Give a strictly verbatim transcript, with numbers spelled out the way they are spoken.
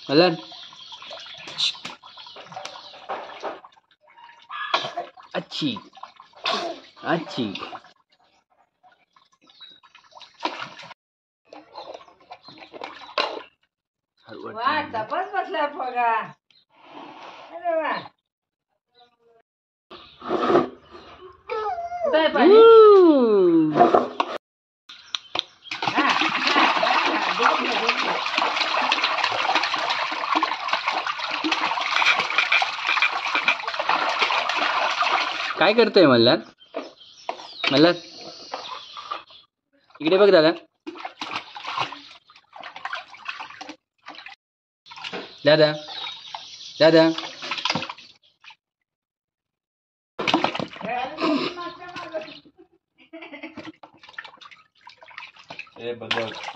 मल्हार अच्छी अच्छी वाह तपास बसला बघा. अरे वा कुठे आहे पाणी? हा, हा, हा, देऊन घे, देऊन घे. काय करतोय मल्हार? मल्हार इकडे बघ दादा. दादा दादा ए बघ